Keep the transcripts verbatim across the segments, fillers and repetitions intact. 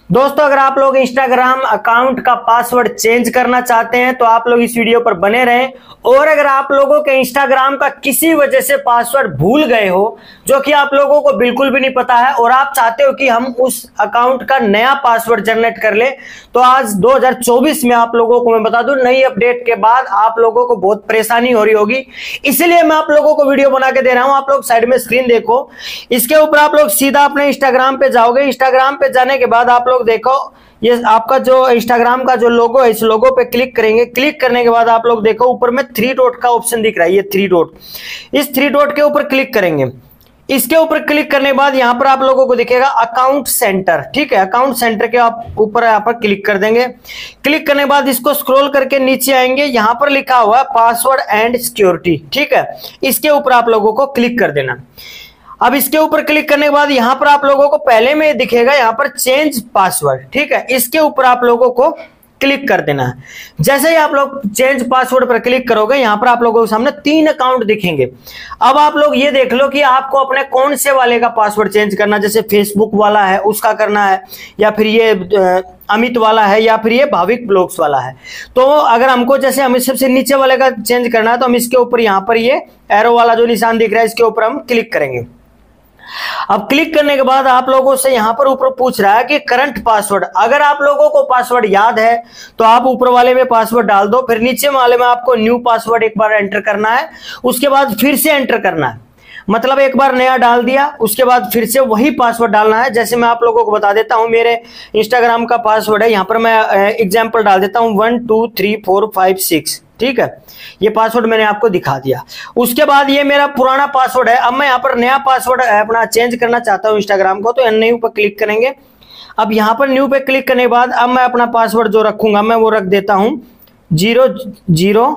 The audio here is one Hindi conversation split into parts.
दोस्तों अगर आप लोग इंस्टाग्राम अकाउंट का पासवर्ड चेंज करना चाहते हैं तो आप लोग इस वीडियो पर बने रहें। और अगर आप लोगों के इंस्टाग्राम का किसी वजह से पासवर्ड भूल गए हो जो कि आप लोगों को बिल्कुल भी नहीं पता है और आप चाहते हो कि हम उस अकाउंट का नया पासवर्ड जनरेट कर ले, तो आज दो हज़ार चौबीस में आप लोगों को मैं बता दूं नई अपडेट के बाद आप लोगों को बहुत परेशानी हो रही होगी, इसलिए मैं आप लोगों को वीडियो बना के दे रहा हूं। आप लोग साइड में स्क्रीन देखो, इसके ऊपर आप लोग सीधा अपने इंस्टाग्राम पे जाओगे। इंस्टाग्राम पे जाने के बाद आप लोग देखो ये आपका जो इंस्टाग्राम का जो लोगो है, इस लोगो पे क्लिक करेंगे। क्लिक करने के बाद आप लोग देखो ऊपर में थ्री डॉट का ऑप्शन दिख रहा है, ये थ्री डॉट, इस थ्री डॉट के ऊपर क्लिक करेंगे। इसके ऊपर क्लिक करने के बाद यहां पर आप लोगों को दिखेगा अकाउंट सेंटर, ठीक है। अकाउंट सेंटर के आप ऊपर यहां पर क्लिक कर देंगे। क्लिक करने के बाद इसको स्क्रॉल करके नीचे आएंगे, यहां पर लिखा हुआ है पासवर्ड एंड सिक्योरिटी, ठीक है। इसके ऊपर आप लोगों को क्लिक कर देना। अब इसके ऊपर क्लिक करने के बाद यहां पर आप लोगों को पहले में दिखेगा यहां पर चेंज पासवर्ड, ठीक है। इसके ऊपर आप लोगों को क्लिक कर देना है। जैसे ही आप लोग चेंज पासवर्ड पर क्लिक करोगे यहां पर आप लोगों के सामने तीन अकाउंट दिखेंगे। अब आप लोग ये देख लो कि आपको अपने कौन से वाले का पासवर्ड चेंज करना, जैसे फेसबुक वाला है उसका करना है, या फिर ये अमित वाला है, या फिर ये भाविक ब्लॉग्स वाला है। तो अगर हमको जैसे अमित सबसे नीचे वाले का चेंज करना है तो हम इसके ऊपर यहां पर ये एरो वाला जो निशान दिख रहा है इसके ऊपर हम क्लिक करेंगे। अब क्लिक करने के बाद आप लोगों से यहां पर ऊपर पूछ रहा है कि करंट पासवर्ड, अगर आप लोगों को पासवर्ड याद है तो आप ऊपर वाले में पासवर्ड डाल दो, फिर नीचे वाले में आपको न्यू पासवर्ड एक बार एंटर करना है, उसके बाद फिर से एंटर करना है। मतलब एक बार नया डाल दिया उसके बाद फिर से वही पासवर्ड डालना है। जैसे मैं आप लोगों को बता देता हूं, मेरे इंस्टाग्राम का पासवर्ड है, यहां पर मैं एग्जांपल डाल देता हूं one two three four five six, ठीक है। ये पासवर्ड मैंने आपको दिखा दिया। उसके बाद ये मेरा पुराना पासवर्ड है, अब मैं यहाँ पर नया पासवर्ड अपना चेंज करना चाहता हूँ इंस्टाग्राम को, तो न्यू पर क्लिक करेंगे। अब यहाँ पर न्यू पे क्लिक करने के बाद अब मैं अपना पासवर्ड जो रखूंगा मैं वो रख देता हूँ zero zero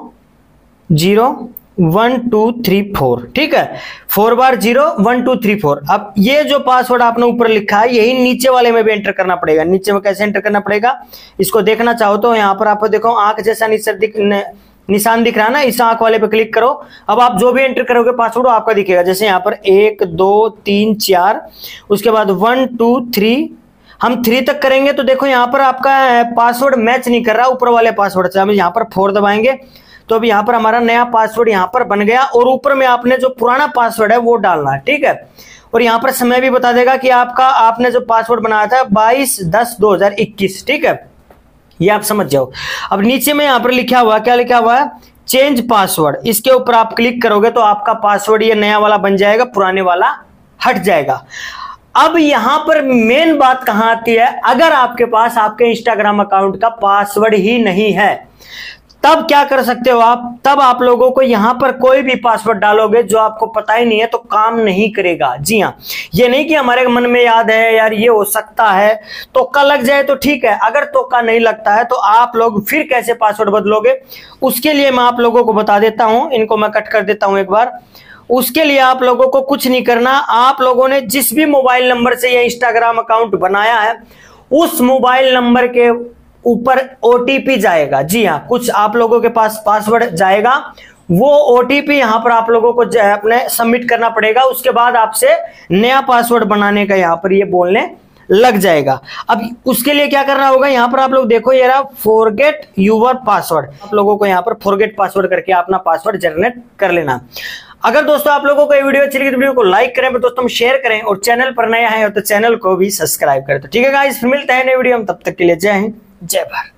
zero one two three four, ठीक है। फोर बार zero one two three four. अब ये जो पासवर्ड आपने ऊपर लिखा है यही नीचे वाले में भी एंटर करना पड़ेगा। नीचे में कैसे एंटर करना पड़ेगा इसको देखना चाहो तो यहाँ पर आपको देखो आंख जैसा निशान दिख रहा है ना, इस आंख वाले पे क्लिक करो। अब आप जो भी एंटर करोगे पासवर्ड वो आपका दिखेगा। जैसे यहाँ पर एक दो तीन चार, उसके बाद वन टू थ्री, हम थ्री तक करेंगे तो देखो यहाँ पर आपका पासवर्ड मैच नहीं कर रहा ऊपर वाले पासवर्ड से। हम यहाँ पर फोर दबाएंगे तो अब यहाँ पर हमारा नया पासवर्ड यहाँ पर बन गया और ऊपर में आपने जो पुराना पासवर्ड है वो डालना है, ठीक है। और यहाँ पर समय भी बता देगा कि आपका आपने जो पासवर्ड बनाया था बाईस दस दो हजार इक्कीस, ठीक है। ये आप समझ जाओ। अब नीचे में यहाँ पर लिखा हुआ क्या लिखा हुआ है चेंज पासवर्ड, इसके ऊपर आप क्लिक करोगे तो आपका पासवर्ड ये नया वाला बन जाएगा, पुराने वाला हट जाएगा। अब यहां पर मेन बात कहां आती है, अगर आपके पास आपके इंस्टाग्राम अकाउंट का पासवर्ड ही नहीं है तब क्या कर सकते हो आप, तब आप लोगों को यहां पर कोई भी पासवर्ड डालोगे जो आपको पता ही नहीं है तो काम नहीं करेगा। जी हाँ, ये नहीं कि हमारे मन में याद है यार ये हो सकता है, तुक्का लग जाए तो ठीक है, अगर तुक्का नहीं लगता है तो आप लोग फिर कैसे पासवर्ड बदलोगे उसके लिए मैं आप लोगों को बता देता हूं। इनको मैं कट कर देता हूं एक बार। उसके लिए आप लोगों को कुछ नहीं करना, आप लोगों ने जिस भी मोबाइल नंबर से ये इंस्टाग्राम अकाउंट बनाया है उस मोबाइल नंबर के ऊपर ओटीपी जाएगा। जी हाँ, कुछ आप लोगों के पास पासवर्ड जाएगा, वो ओटीपी यहां पर आप लोगों को अपने सबमिट करना पड़ेगा। उसके बाद आपसे नया पासवर्ड बनाने का यहां पर ये बोलने लग जाएगा। अब उसके लिए क्या करना होगा, यहां पर आप लोग देखो ये रहा फॉरगेट यूर पासवर्ड, आप लोगों को यहां पर फॉरगेट पासवर्ड करके अपना पासवर्ड जनरेट कर लेना। अगर दोस्तों आप लोगों को ये वीडियो अच्छी लगी तो वीडियो को लाइक करें, पर दोस्तों शेयर करें, और चैनल पर नया है तो चैनल को भी सब्सक्राइब करें। तो ठीक है गाइस, फिर मिलते हैं नए वीडियो में, तब तक के लिए जय हिंद जय भारत।